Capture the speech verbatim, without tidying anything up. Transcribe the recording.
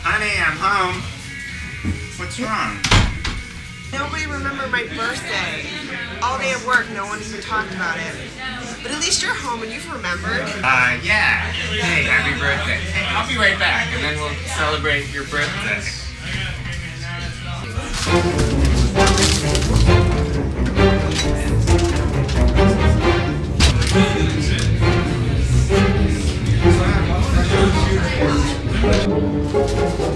Honey, I'm home. What's wrong? Nobody remembered my birthday. All day at work, no one even talked about it. But at least you're home and you've remembered. Uh, yeah. Hey, happy birthday. Hey, I'll be right back, and then we'll celebrate your birthday. Thank you.